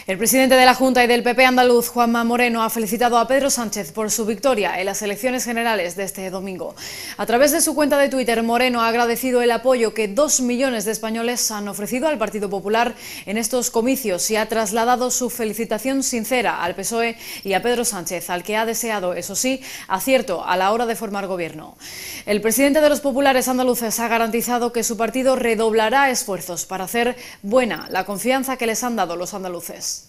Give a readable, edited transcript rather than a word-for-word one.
El presidente de la Junta y del PP andaluz, Juanma Moreno, ha felicitado a Pedro Sánchez por su victoria en las elecciones generales de este domingo. A través de su cuenta de Twitter, Moreno ha agradecido el apoyo que 2 millones de españoles han ofrecido al Partido Popular en estos comicios y ha trasladado su felicitación sincera al PSOE y a Pedro Sánchez, al que ha deseado, eso sí, acierto a la hora de formar gobierno. El presidente de los populares andaluces ha garantizado que su partido redoblará esfuerzos para hacer buena la confianza que les han dado los andaluces.